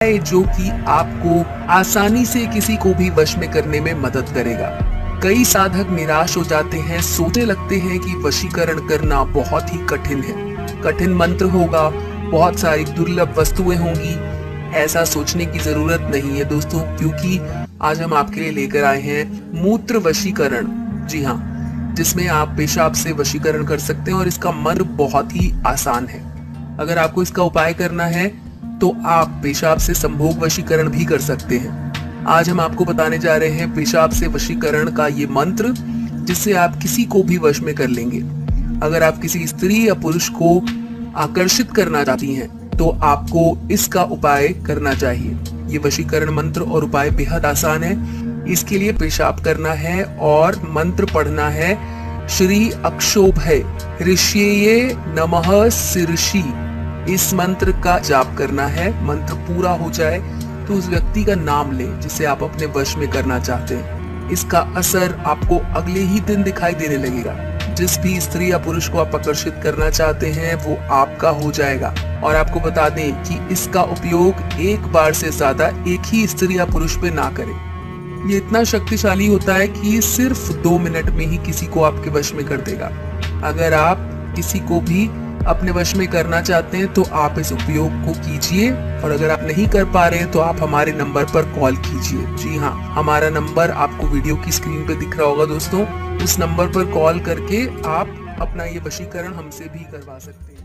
है जो कि आपको आसानी से किसी को भी वश में करने में मदद करेगा। कई साधक निराश हो जाते हैं, सोचने लगते हैं कि वशीकरण करना बहुत ही कठिन है, कठिन मंत्र होगा, बहुत सारी दुर्लभ वस्तुएं होंगी। ऐसा सोचने की जरूरत नहीं है दोस्तों, क्योंकि आज हम आपके लिए लेकर आए हैं मूत्र वशीकरण। जी हाँ, जिसमें आप पेशाब से वशीकरण कर सकते हैं और इसका मंत्र बहुत ही आसान है। अगर आपको इसका उपाय करना है तो आप पेशाब से संभोग वशीकरण भी कर सकते हैं। आज हम आपको बताने जा रहे हैं पेशाब से वशीकरण का ये मंत्र, जिससे आप किसी को भी वश में कर लेंगे। अगर आप किसी स्त्री या पुरुष को आकर्षित करना चाहती हैं तो आपको इसका उपाय करना चाहिए। ये वशीकरण मंत्र और उपाय बेहद आसान है। इसके लिए पेशाब करना है और मंत्र पढ़ना है, श्री अक्षोभय ऋष्यये नमः शीर्षि। इस मंत्र का जाप करना है। मंत्र पूरा हो जाए तो उस व्यक्ति का नाम लें जिसे आप अपने वश में करना चाहते हैं। इसका असर आपको अगले ही दिन दिखाई देने लगेगा। जिस भी स्त्री या पुरुष को आप आकर्षित करना चाहते हैं वो आपका हो जाएगा। और आपको बता दें कि इसका उपयोग एक बार से ज्यादा एक ही स्त्री या पुरुष पे ना करें। ये इतना शक्तिशाली होता है कि सिर्फ 2 मिनट में ही किसी को आपके वश में कर देगा। अगर आप किसी को भी अपने वश में करना चाहते हैं तो आप इस उपयोग को कीजिए, और अगर आप नहीं कर पा रहे हैं तो आप हमारे नंबर पर कॉल कीजिए। जी हाँ, हमारा नंबर आपको वीडियो की स्क्रीन पे दिख रहा होगा दोस्तों। उस नंबर पर कॉल करके आप अपना ये वशीकरण हमसे भी करवा सकते हैं।